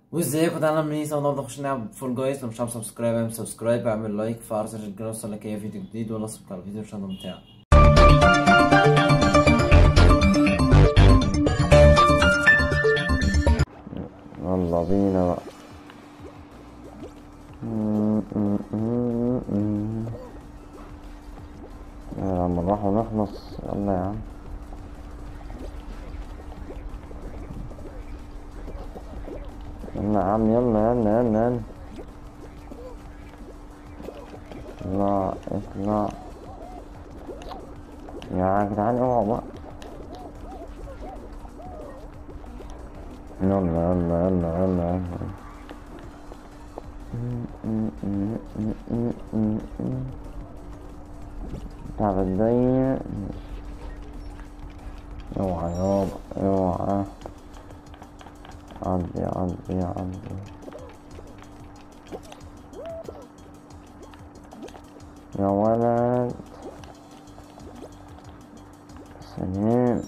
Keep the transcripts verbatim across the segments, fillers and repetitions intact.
وازيكم؟ تعالى من ايه النهارده نخش نلعب فول جايز. لو مش عامل سبسكرايب اعمل سبسكرايب، اعمل لايك، فعل زر الجرس يوصلك اي فيديو جديد، ولا سبسكرايب على الفيديو الشانل بتاعي. يلا بينا بقى. يا عم نروح ونخلص. يلا يا عم. يلا يا عم، يلا يلا يلا يلا. اطلع اطلع يا جدعان، اوعوا بقى. يلا يلا يلا يلا يلا. تعب الضيق. اوعى يابا اوعى. عدي عدي عدي. يا ولد سلام.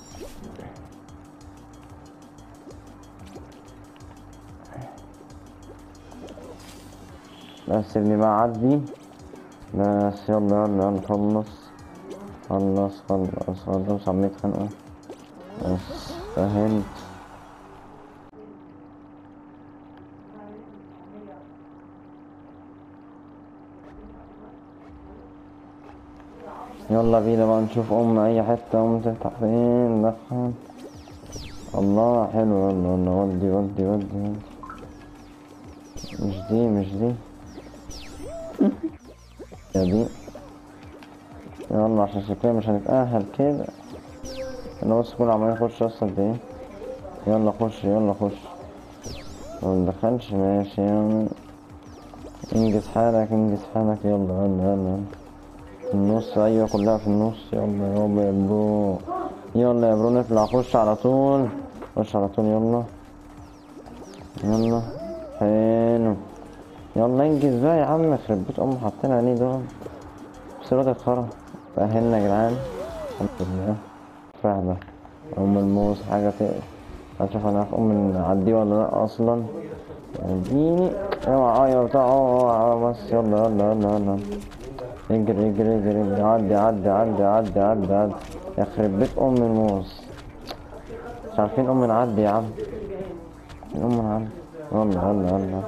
بس سيبني بقى عدي. بس يلا يلا يلا خلص خلص خلص خلص. عم يتخانقوا بس فهمت. يلا بينا بقى نشوف ام اي حتة. ام تفتح فين؟ دخل. الله حلو. يلا يلا ودي ودي ودي ودي. مش دي مش دي يا دي. يلا عشان شكلنا مش هنتأهل كده. انا بس كل عمال يخش اصلا دي. يلا خش يلا خش. لو مدخلش ماشي يعني. انجز حالك انجز حالك. يلا يلا يلا في النص. ايوه كلها في النص. يلا يابا يا برو. يلا يا برو نطلع. خش على طول خش على طول. يلا يلا حلو. يلا انجز بقى يا عم. يخرب بيت ام حاطين عليه دول. بس الواد اتخرب. تأهلنا يا جدعان الحمد لله. فهدة ام الموز حاجة تقل. هشوف انا ام نعديه ولا لا اصلا. اديني اوعى يا بتاع. اه بس يلا يلا يلا يلا. اجري اجري اجري اجري. عدي عدي عدي عدي عدي عدي. يخرب بيت ام الموز. مش عارفين ام نعدي يا عم. ام نعدي. يلا يلا يلا.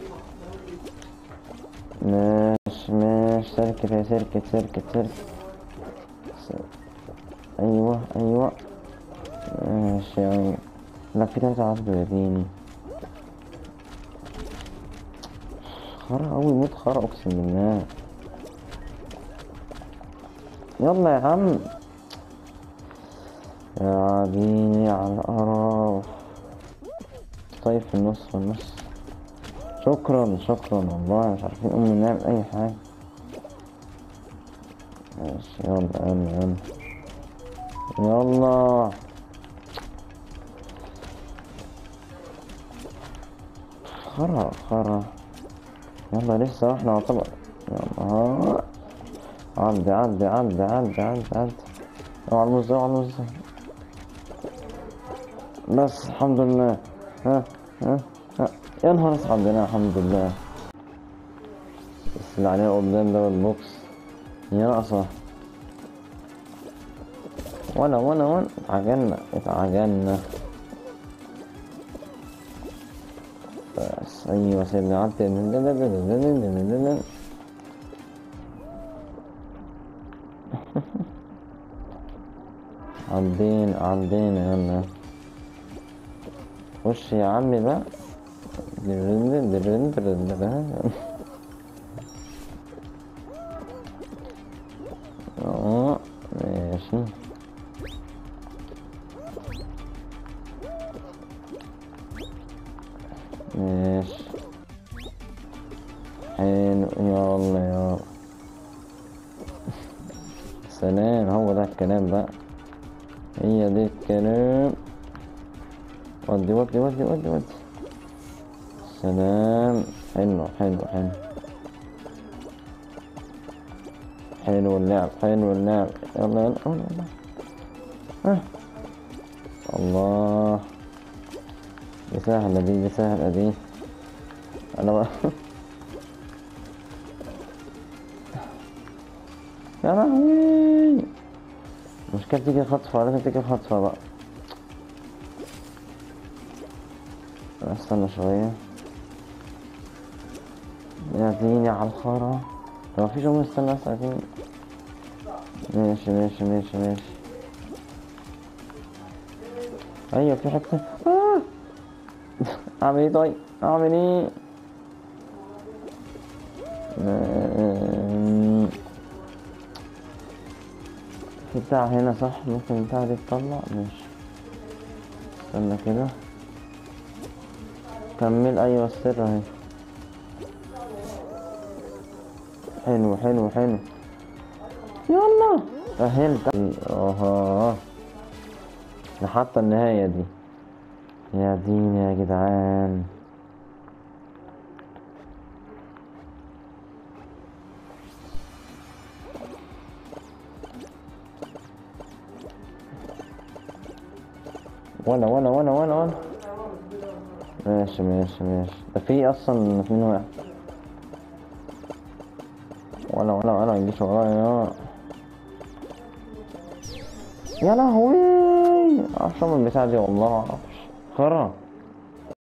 ماشي ماشي. سيركت يا سيركت سيركت سيركت. ايوه ايوه ماشي يعني. لا في تلاتة عبد يا ديني. خرا اوي موت خرا اقسم بالله. يلا يا عم. يا ديني على القرف. طيب في النص في النص. شكرا شكرا والله. مش عارفين امي نعمل اي حاجة. ماشي يلا يلا يلا يلا. خرا خرا. يلا لسه احنا يعتبر. يلا عدي عدي عدي عدي عدي عدي. اوعى الموز اوعى الموز. بس الحمد لله. ها ها ها. يا نهار اسود عندنا الحمد لله. بس اللي علينا قدام ده البوكس. يا ناقصة. وانا وانا وانا اتعجلنا اتعجلنا. بس ايوه سيبني عدي. عدين عدين. يلا خش يا عمي بقى. اه ماشي. ماشي حلو. يلا يا سلام. هو ده الكلام بقى. هي دي الكلام. ودي ودي ودي ودي ودي. سلام. حلو حلو حلو حلو اللعب حلو اللعب. يلا يلا يلا يلا. ها الله. دي سهلة دي دي سهلة دي. انا بقى يا لهوي، المشكلة تيجي خطفة، لازم تيجي خطفة بقى. استنى شوية يا ديني على الخرا. لو مفيش أم استنى ساعتين. ماشي ماشي ماشي ماشي. أيوة في حتة. آه. أعمل إيه طيب؟ أعمل إيه؟ آه. في بتاع هنا صح؟ ممكن البتاع دي تطلع. ماشي استنى كده. كمل. أيوة السر أهي. حلو حلو حلو. يلا سهلت. اها لحتى النهاية دي. يا دين يا جدعان. ولا ولا ولا ولا ولا. ماشي ماشي ماشي. ده في اصلا اتنين واحد. ولا ولا ولا ميجيش ورايا. يا لهوي عشان البتاع دي والله معرفش خرا.